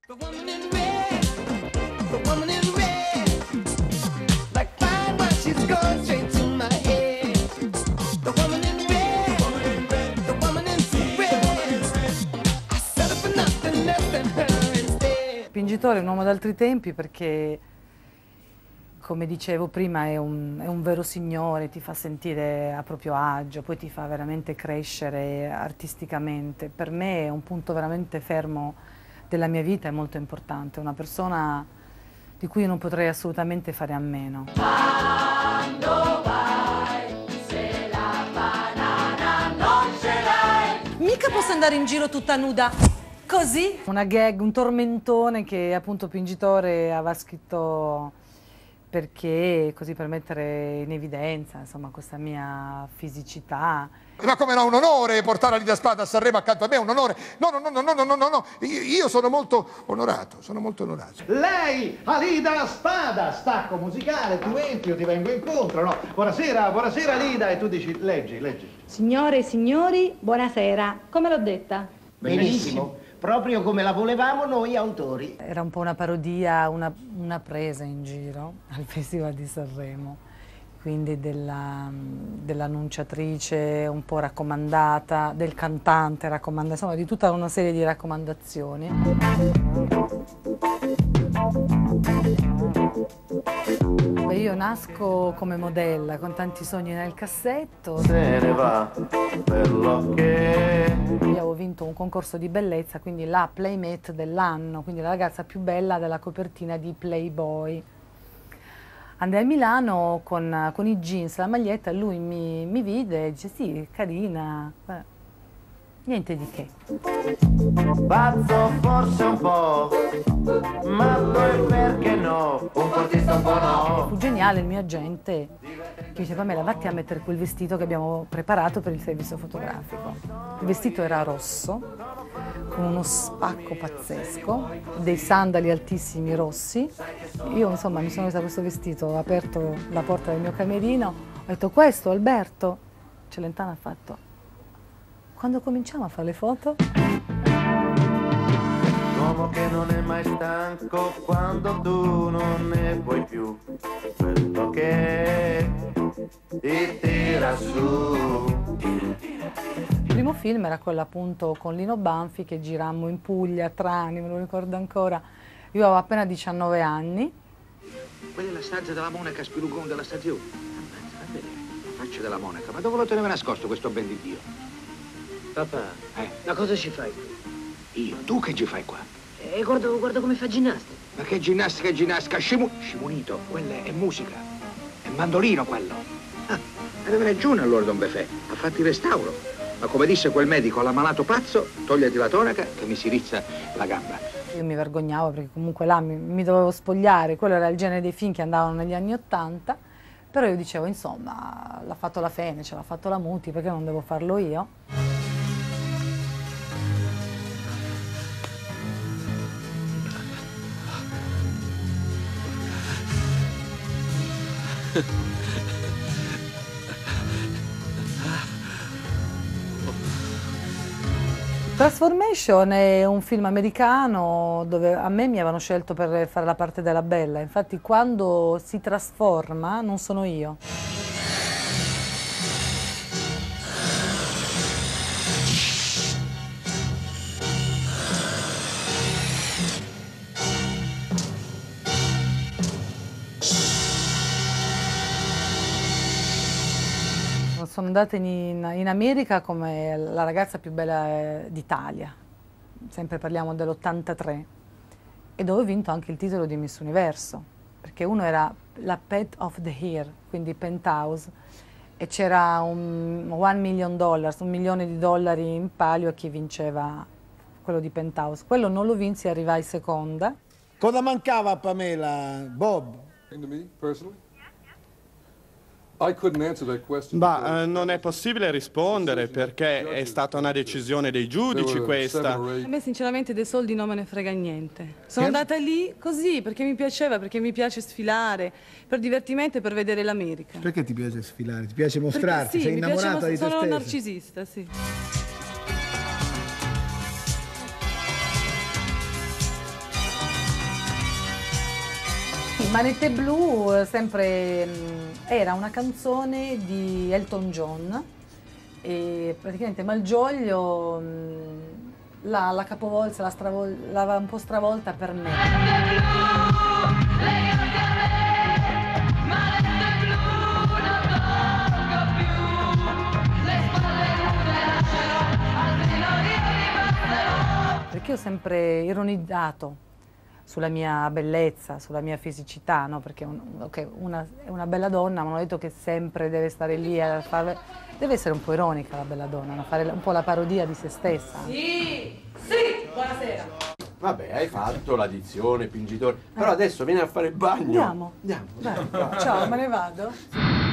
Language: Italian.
Pingitore è un uomo d'altri tempi perché, come dicevo prima, è un vero signore, ti fa sentire a proprio agio, poi ti fa veramente crescere artisticamente. Per me è un punto veramente fermo della mia vita, è molto importante, è una persona di cui io non potrei assolutamente fare a meno. Quando vai, se la banana non ce l'hai. Mica posso andare in giro tutta nuda. Così? Una gag, un tormentone che appunto Pingitore aveva scritto perché così per mettere in evidenza insomma questa mia fisicità. Ma come no, un onore portare Alida Spada a Sanremo accanto a me, un onore. No. Io sono molto onorato, sono molto onorato. Lei, Alida Spada, stacco musicale, tu entri, io ti vengo incontro, no? Buonasera Alida, e tu dici, leggi. Signore e signori, buonasera. Come l'ho detta? Benissimo. Proprio come la volevamo noi autori. Era un po' una parodia, una presa in giro al Festival di Sanremo, quindi dell'annunciatrice un po' raccomandata, del cantante raccomandata, insomma di tutta una serie di raccomandazioni. Beh, io nasco come modella con tanti sogni nel cassetto. Se ne va per lo che... Io avevo vinto un concorso di bellezza, quindi la Playmate dell'anno, quindi la ragazza più bella della copertina di Playboy. Andai a Milano con i jeans, la maglietta, lui mi vide e dice sì, carina, niente di che. Pazzo forse un po', matto e perché no, un portista un po' no. Fu geniale il mio agente che dice Pamela, vatti a mettere quel vestito che abbiamo preparato per il servizio fotografico. Il vestito era rosso, con uno spacco pazzesco, dei sandali altissimi rossi. Io insomma mi sono messa questo vestito, ho aperto la porta del mio camerino, ho detto questo Alberto, Celentano ha fatto, quando cominciamo a fare le foto? L'uomo che non è mai stanco quando tu non ne puoi più, quello che ti tira su. Il primo film era quello appunto con Lino Banfi che girammo in Puglia, a Trani, me lo ricordo ancora. Io avevo appena 19 anni. Quella è la stanza della monaca Spilugon della stazione. Ammazza, va bene, la faccia della monaca. Ma dove lo teneva nascosto questo ben di Dio? Papà, ma cosa ci fai qui? Io? Tu che ci fai qua? Guarda come fa ginnastica. Ma che ginnastica? Scimunito, quella è musica. È mandolino quello. Ah, deve ragione allora Don Befè. Ha fatto il restauro. Ma come disse quel medico all'ammalato pazzo, togliati la tonaca che mi si rizza la gamba. Io mi vergognavo perché comunque là mi dovevo spogliare, quello era il genere dei film che andavano negli anni '80, però io dicevo insomma l'ha fatto la Fenice, l'ha fatto la Muti, perché non devo farlo io? Transformation è un film americano dove a me mi avevano scelto per fare la parte della bella, infatti quando si trasforma non sono io. Sono andata in America come la ragazza più bella d'Italia, sempre parliamo dell'83, e dove ho vinto anche il titolo di Miss Universo, perché uno era la Pet of the Year, quindi Penthouse, e c'era $1 million, $1 milione in palio a chi vinceva quello di Penthouse. Quello non lo vinsi e arrivai seconda. Cosa mancava a Pamela, Bob? Ma non è possibile rispondere perché è stata una decisione dei giudici questa. A me sinceramente dei soldi non me ne frega niente. Sono andata lì così perché mi piaceva, perché mi piace sfilare, per divertimento e per vedere l'America. Perché ti piace sfilare? Ti piace mostrarti? Sì, sei innamorata di te stessa? Sono un narcisista, sì. Sì, Manette Blu sempre era una canzone di Elton John e praticamente Malgioglio la capovolse, l'aveva un po' stravolta per me. Perché ho sempre ironizzato sulla mia bellezza, sulla mia fisicità, no? Perché è una bella donna, ma non ho detto che sempre deve stare lì a fare... Deve essere un po' ironica la bella donna, no? Fare un po' la parodia di se stessa. Sì, buonasera. Vabbè, hai fatto la dizione, pingitore, però adesso vieni a fare il bagno. Andiamo. Andiamo. Dai, ciao, me ne vado.